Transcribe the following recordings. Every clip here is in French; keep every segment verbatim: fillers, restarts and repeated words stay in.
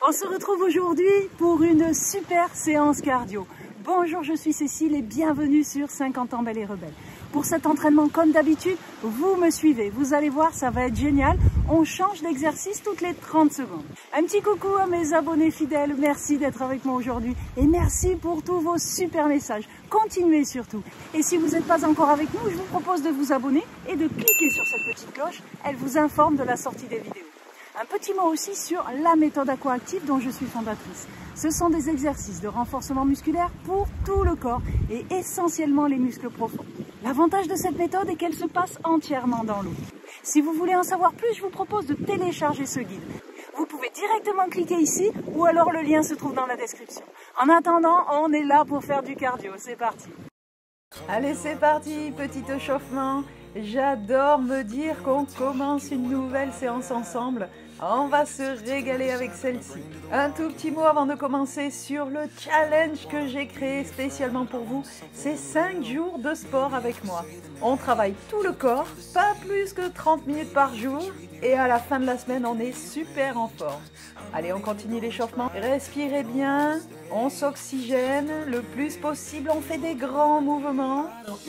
On se retrouve aujourd'hui pour une super séance cardio. Bonjour, je suis Cécile et bienvenue sur cinquante ans Belle et Rebelle. Pour cet entraînement, comme d'habitude, vous me suivez. Vous allez voir, ça va être génial. On change d'exercice toutes les trente secondes. Un petit coucou à mes abonnés fidèles. Merci d'être avec moi aujourd'hui. Et merci pour tous vos super messages. Continuez surtout. Et si vous n'êtes pas encore avec nous, je vous propose de vous abonner et de cliquer sur cette petite cloche. Elle vous informe de la sortie des vidéos. Un petit mot aussi sur la méthode Aqua-Active dont je suis fondatrice. Ce sont des exercices de renforcement musculaire pour tout le corps et essentiellement les muscles profonds. L'avantage de cette méthode est qu'elle se passe entièrement dans l'eau. Si vous voulez en savoir plus, je vous propose de télécharger ce guide. Vous pouvez directement cliquer ici ou alors le lien se trouve dans la description. En attendant, on est là pour faire du cardio. C'est parti. Allez, c'est parti, petit échauffement. J'adore me dire qu'on commence une nouvelle séance ensemble. On va se régaler avec celle-ci. Un tout petit mot avant de commencer sur le challenge que j'ai créé spécialement pour vous. C'est cinq jours de sport avec moi. On travaille tout le corps, pas plus que trente minutes par jour. Et à la fin de la semaine, on est super en forme. Allez, on continue l'échauffement. Respirez bien, on s'oxygène le plus possible. On fait des grands mouvements.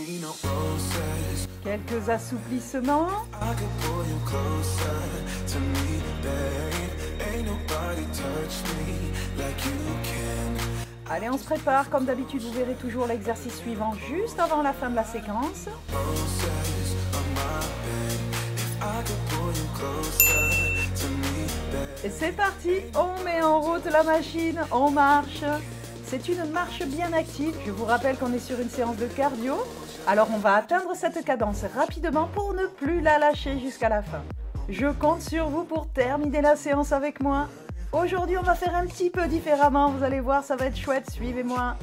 Quelques assouplissements. Allez, on se prépare. Comme d'habitude, vous verrez toujours l'exercice suivant juste avant la fin de la séquence. Et c'est parti, on met en route la machine, on marche. C'est une marche bien active. Je vous rappelle qu'on est sur une séance de cardio. Alors on va atteindre cette cadence rapidement pour ne plus la lâcher jusqu'à la fin. Je compte sur vous pour terminer la séance avec moi. Aujourd'hui, on va faire un petit peu différemment. Vous allez voir, ça va être chouette. Suivez-moi.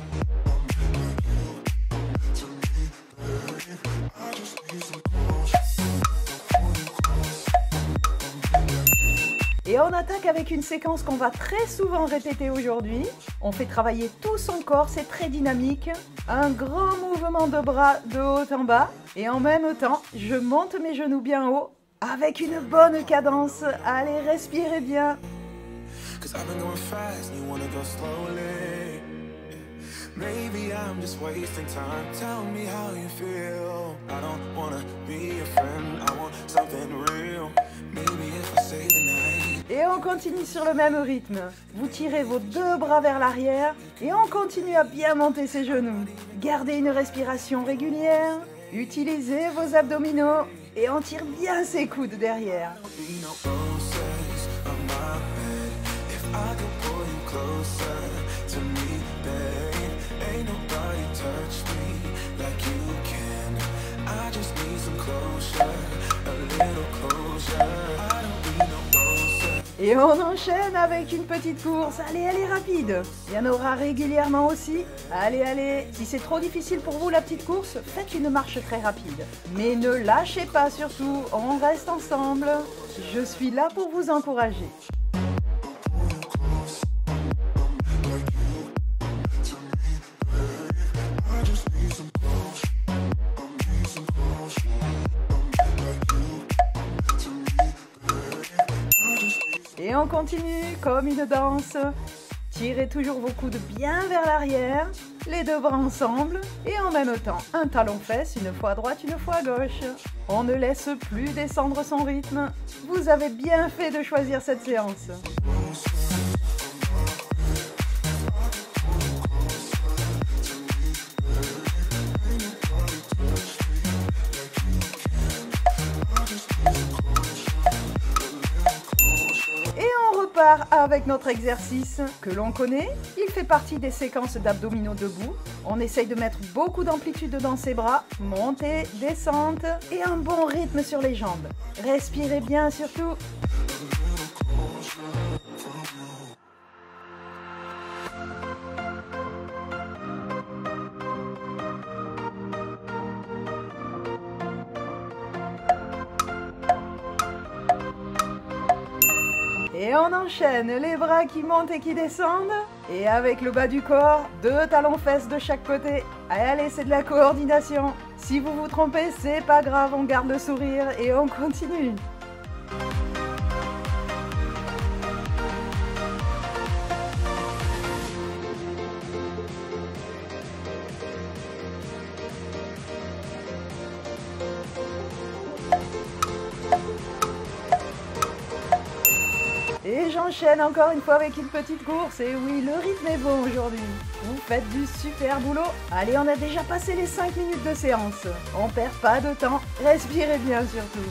Et on attaque avec une séquence qu'on va très souvent répéter aujourd'hui. On fait travailler tout son corps, c'est très dynamique. Un grand mouvement de bras de haut en bas. Et en même temps, je monte mes genoux bien haut avec une bonne cadence. Allez, respirez bien. Maybe I'm just wasting time. Tell me how you feel. I don't wanna be a friend. I want something real. Maybe if I say the night. Et on continue sur le même rythme. Vous tirez vos deux bras vers l'arrière et on continue à bien monter ses genoux. Gardez une respiration régulière. Utilisez vos abdominaux et on tire bien ses coudes derrière. Et on enchaîne avec une petite course. Allez, elle est rapide. Il y en aura régulièrement aussi. Allez, allez. Si c'est trop difficile pour vous la petite course, faites une marche très rapide. Mais ne lâchez pas surtout. On reste ensemble. Je suis là pour vous encourager. Et on continue comme une danse. Tirez toujours vos coudes bien vers l'arrière, les deux bras ensemble et en même temps un talon-fesse, une fois à droite, une fois à gauche. On ne laisse plus descendre son rythme. Vous avez bien fait de choisir cette séance. Avec notre exercice que l'on connaît, il fait partie des séquences d'abdominaux debout. On essaye de mettre beaucoup d'amplitude dans ses bras, montée, descente et un bon rythme sur les jambes. Respirez bien surtout. Et on enchaîne les bras qui montent et qui descendent. Et avec le bas du corps, deux talons-fesses de chaque côté. Allez, c'est de la coordination. Si vous vous trompez, c'est pas grave, on garde le sourire et on continue. enchaîne encore une fois avec une petite course. Et oui, le rythme est bon aujourd'hui. Vous faites du super boulot. Allez, on a déjà passé les cinq minutes de séance. On perd pas de temps. Respirez bien surtout.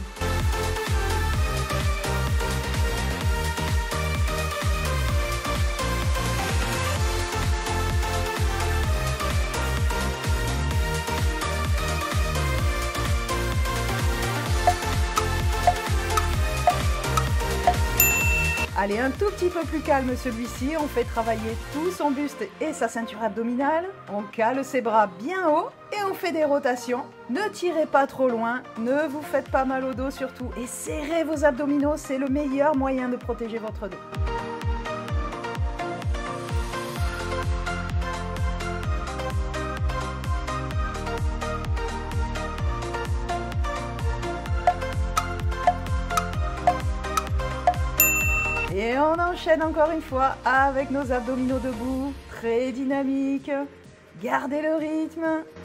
Allez, un tout petit peu plus calme celui-ci, on fait travailler tout son buste et sa ceinture abdominale, on cale ses bras bien haut et on fait des rotations. Ne tirez pas trop loin, ne vous faites pas mal au dos surtout et serrez vos abdominaux, c'est le meilleur moyen de protéger votre dos. Et on enchaîne encore une fois avec nos abdominaux debout, très dynamiques. Gardez le rythme.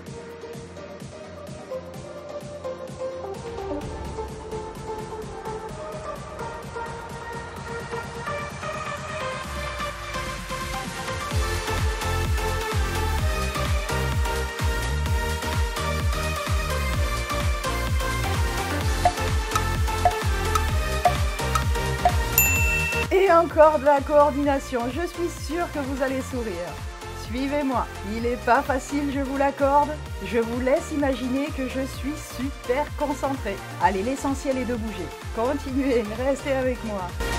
Et encore de la coordination, je suis sûre que vous allez sourire. Suivez-moi, il n'est pas facile, je vous l'accorde. Je vous laisse imaginer que je suis super concentrée. Allez, l'essentiel est de bouger. Continuez, restez avec moi.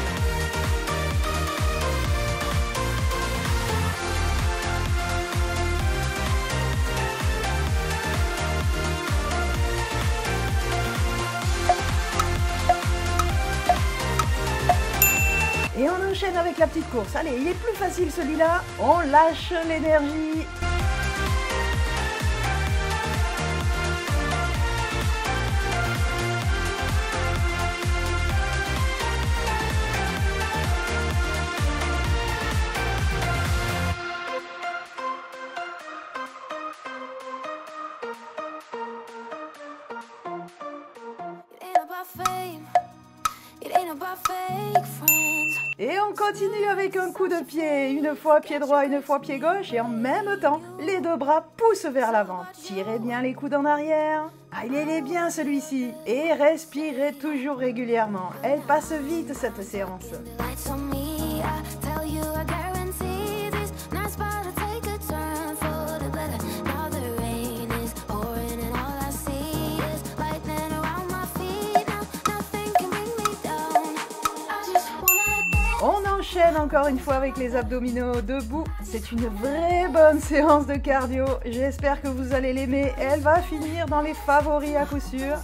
Et on enchaîne avec la petite course. Allez, il est plus facile celui-là. On lâche l'énergie. Et on continue avec un coup de pied, une fois pied droit, une fois pied gauche et en même temps, les deux bras poussent vers l'avant. Tirez bien les coudes en arrière. Ah, il est bien celui-ci. Et respirez toujours régulièrement. Elle passe vite cette séance. On enchaîne encore une fois avec les abdominaux debout. C'est une vraie bonne séance de cardio. J'espère que vous allez l'aimer. Elle va finir dans les favoris à coup sûr.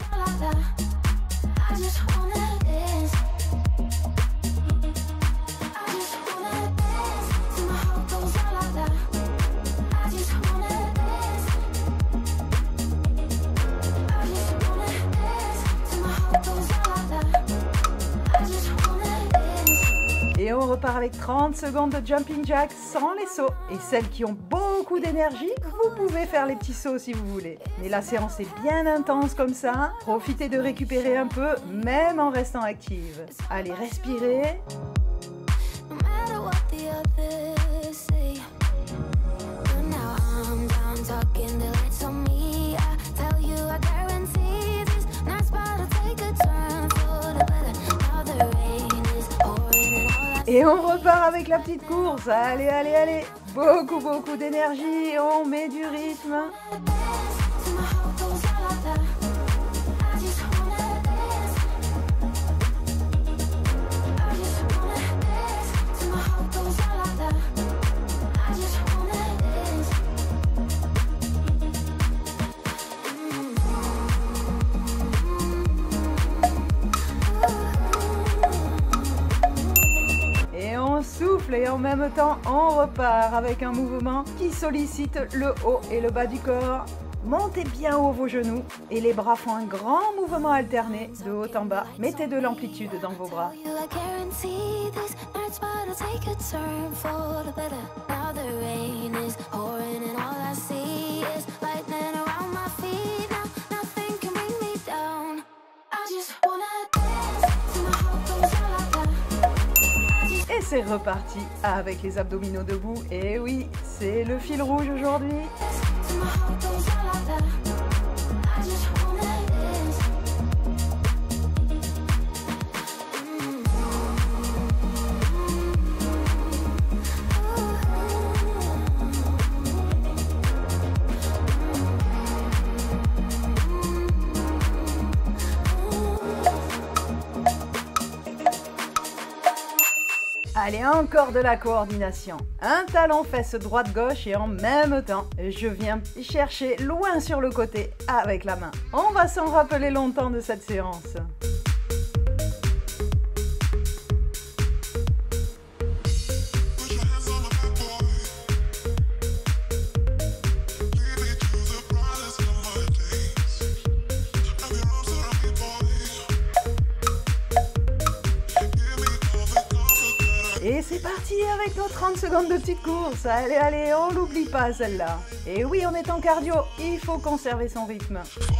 Et on repart avec trente secondes de jumping jack sans les sauts. Et celles qui ont beaucoup d'énergie, vous pouvez faire les petits sauts si vous voulez. Mais la séance est bien intense comme ça. Profitez de récupérer un peu, même en restant active. Allez, respirez. Et on repart avec la petite course. Allez, allez, allez. Beaucoup, beaucoup d'énergie. On met du rythme. Souffle et en même temps on repart avec un mouvement qui sollicite le haut et le bas du corps. Montez bien haut vos genoux et les bras font un grand mouvement alterné de haut en bas. Mettez de l'amplitude dans vos bras. c'est reparti avec les abdominaux debout. Et oui, c'est le fil rouge aujourd'hui. Allez, encore de la coordination. Un talon fesse droite-gauche et en même temps, je viens chercher loin sur le côté avec la main. On va s'en rappeler longtemps de cette séance. Et c'est parti avec nos trente secondes de petite course. Allez, allez, on l'oublie pas celle-là. Et oui, on est en cardio, il faut conserver son rythme.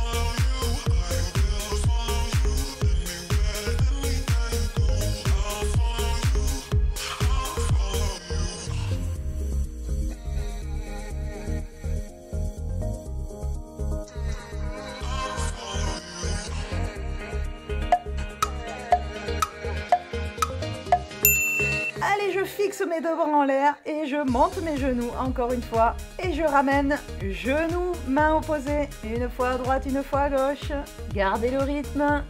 Allez, je fixe mes deux bras en l'air et je monte mes genoux encore une fois. Et je ramène genoux, main opposée, une fois à droite, une fois à gauche. Gardez le rythme.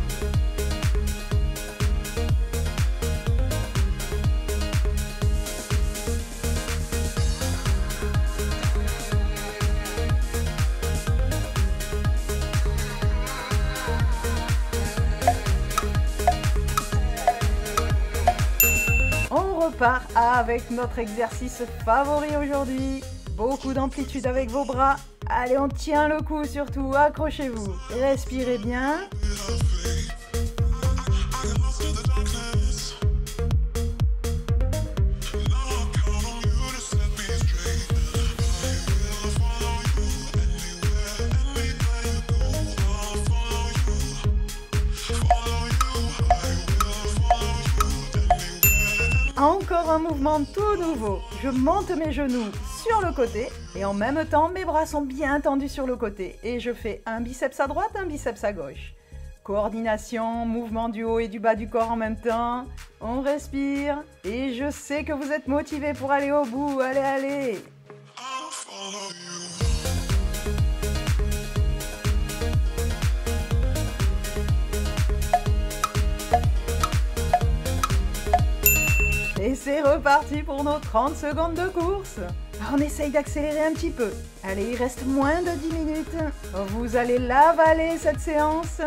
On repart avec notre exercice favori aujourd'hui. Beaucoup d'amplitude avec vos bras. Allez, on tient le coup surtout, accrochez-vous. Respirez bien. Encore un mouvement tout nouveau. Je monte mes genoux sur le côté et en même temps, mes bras sont bien tendus sur le côté. Et je fais un biceps à droite, un biceps à gauche. Coordination, mouvement du haut et du bas du corps en même temps. On respire et je sais que vous êtes motivés pour aller au bout. Allez, allez! Et c'est reparti pour nos trente secondes de course. On essaye d'accélérer un petit peu. Allez, il reste moins de dix minutes. Vous allez l'avaler cette séance.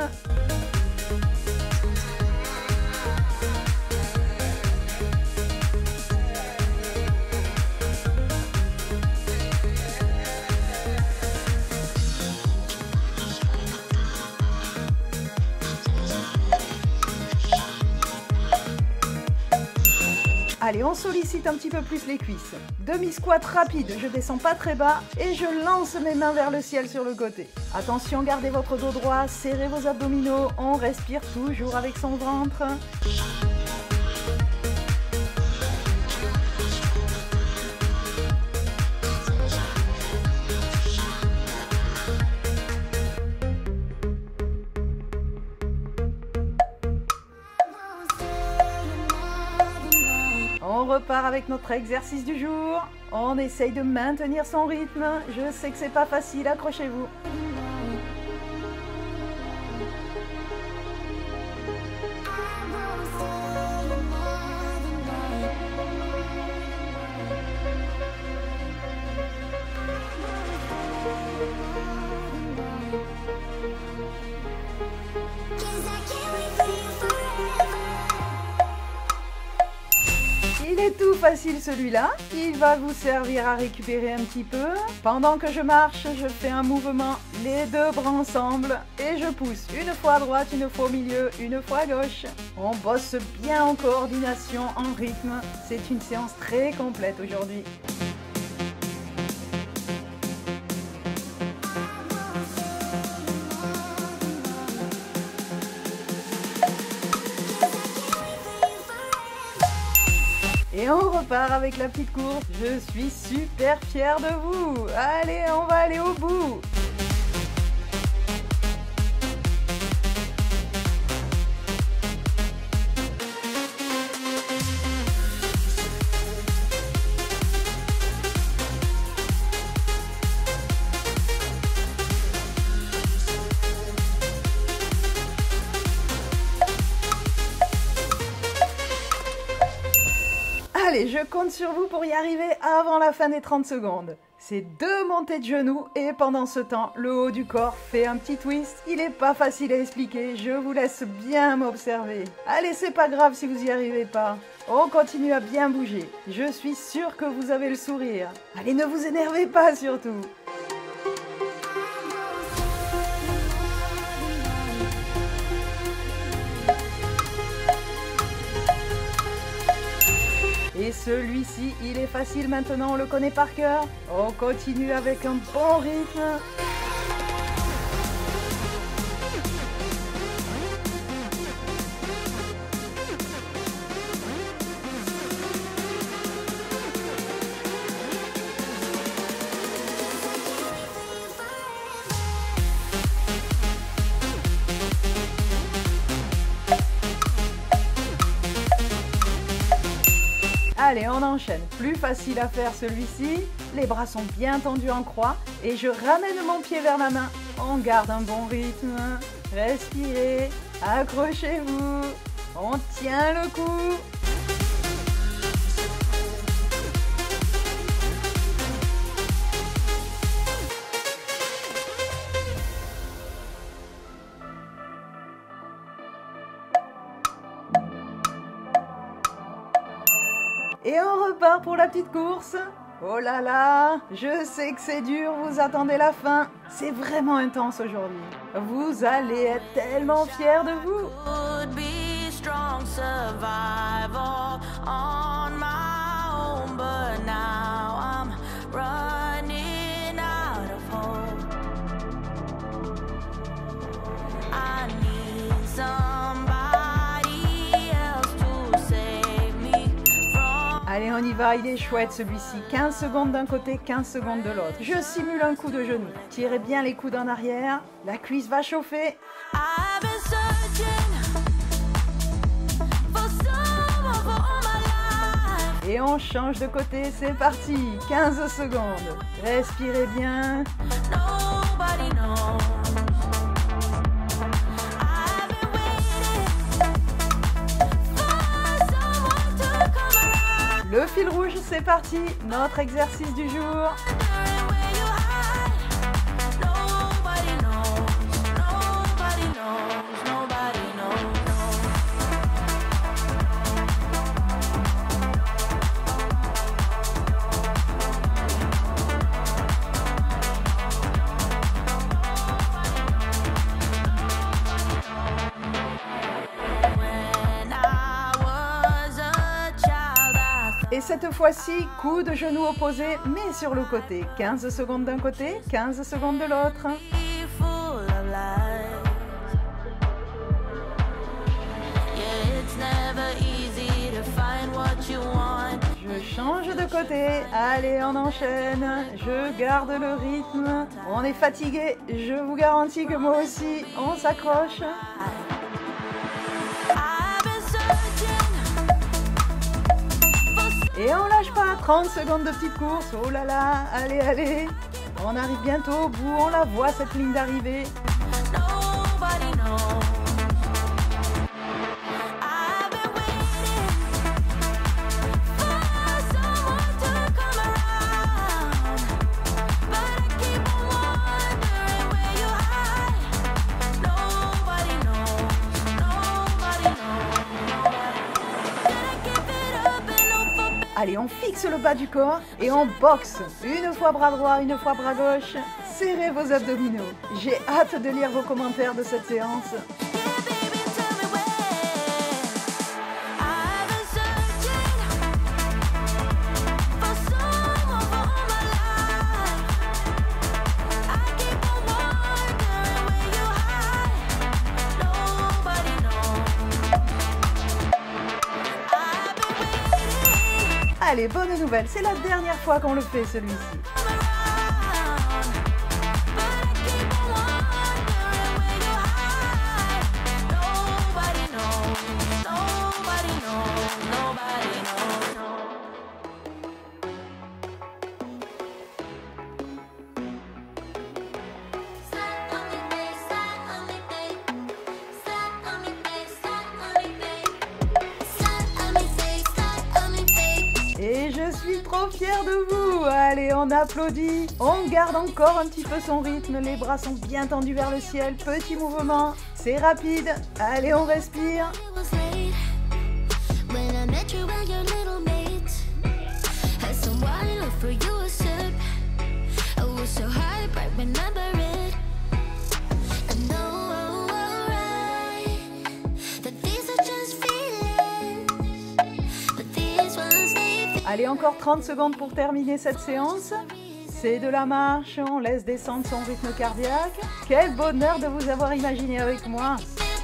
Allez, on sollicite un petit peu plus les cuisses. Demi-squat rapide, je descends pas très bas et je lance mes mains vers le ciel sur le côté. Attention, gardez votre dos droit, serrez vos abdominaux, on respire toujours avec son ventre. On repart avec notre exercice du jour. On essaye de maintenir son rythme. Je sais que c'est pas facile, accrochez-vous. Il est tout facile celui-là, il va vous servir à récupérer un petit peu. Pendant que je marche, je fais un mouvement, les deux bras ensemble et je pousse une fois à droite, une fois au milieu, une fois à gauche. On bosse bien en coordination, en rythme. C'est une séance très complète aujourd'hui. Et on repart avec la petite course. Je suis super fière de vous. Allez, on va aller au bout. Allez, je compte sur vous pour y arriver avant la fin des trente secondes. C'est deux montées de genoux et pendant ce temps, le haut du corps fait un petit twist. Il n'est pas facile à expliquer, je vous laisse bien m'observer. Allez, c'est pas grave si vous n'y arrivez pas. On continue à bien bouger. Je suis sûre que vous avez le sourire. Allez, ne vous énervez pas surtout. Et celui-ci, il est facile maintenant, on le connaît par cœur. On continue avec un bon rythme. Allez, on enchaîne. Plus facile à faire celui-ci. Les bras sont bien tendus en croix et je ramène mon pied vers la main. On garde un bon rythme. Respirez, accrochez-vous. On tient le coup. Et on repart pour la petite course. Oh là là, je sais que c'est dur, vous attendez la fin. C'est vraiment intense aujourd'hui. Vous allez être tellement fiers de vous. Allez, on y va, il est chouette celui-ci. quinze secondes d'un côté, quinze secondes de l'autre. Je simule un coup de genou. Tirez bien les coudes en arrière. La cuisse va chauffer. Et on change de côté, c'est parti. quinze secondes. Respirez bien. Le fil rouge, c'est parti, notre exercice du jour. Et cette fois-ci, coup de genou opposé, mais sur le côté. quinze secondes d'un côté, quinze secondes de l'autre. Je change de côté. Allez, on enchaîne. Je garde le rythme. On est fatigué. Je vous garantis que moi aussi, on s'accroche. Et on lâche pas, trente secondes de petite course, oh là là, allez, allez. On arrive bientôt au bout, on la voit cette ligne d'arrivée. Allez, on fixe le bas du corps et on boxe. Une fois bras droit, une fois bras gauche. Serrez vos abdominaux. J'ai hâte de lire vos commentaires de cette séance. Allez, bonne nouvelle, c'est la dernière fois qu'on le fait celui-ci. Et je suis trop fière de vous. Allez, on applaudit. On garde encore un petit peu son rythme. Les bras sont bien tendus vers le ciel. Petit mouvement. C'est rapide. Allez, on respire. Allez, encore trente secondes pour terminer cette séance. C'est de la marche, on laisse descendre son rythme cardiaque. Quel bonheur de vous avoir imaginé avec moi.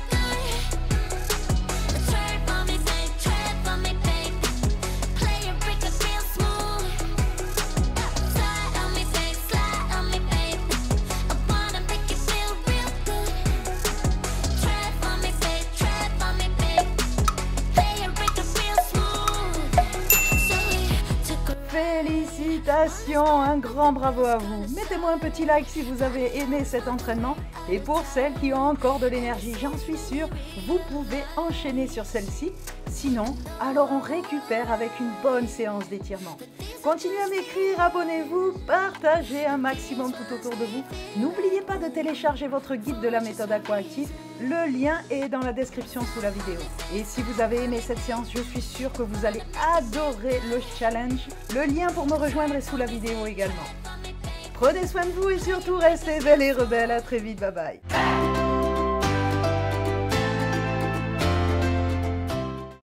Félicitations, un grand bravo à vous. Mettez-moi un petit like si vous avez aimé cet entraînement. Et pour celles qui ont encore de l'énergie, j'en suis sûre, vous pouvez enchaîner sur celle-ci. Sinon, alors on récupère avec une bonne séance d'étirement. Continuez à m'écrire, abonnez-vous, partagez un maximum tout autour de vous. N'oubliez pas de télécharger votre guide de la méthode Aqua-Active. Le lien est dans la description sous la vidéo. Et si vous avez aimé cette séance, je suis sûre que vous allez adorer le challenge. Le lien pour me rejoindre est sous la vidéo également. Prenez soin de vous et surtout restez belle et rebelle. À très vite, bye bye.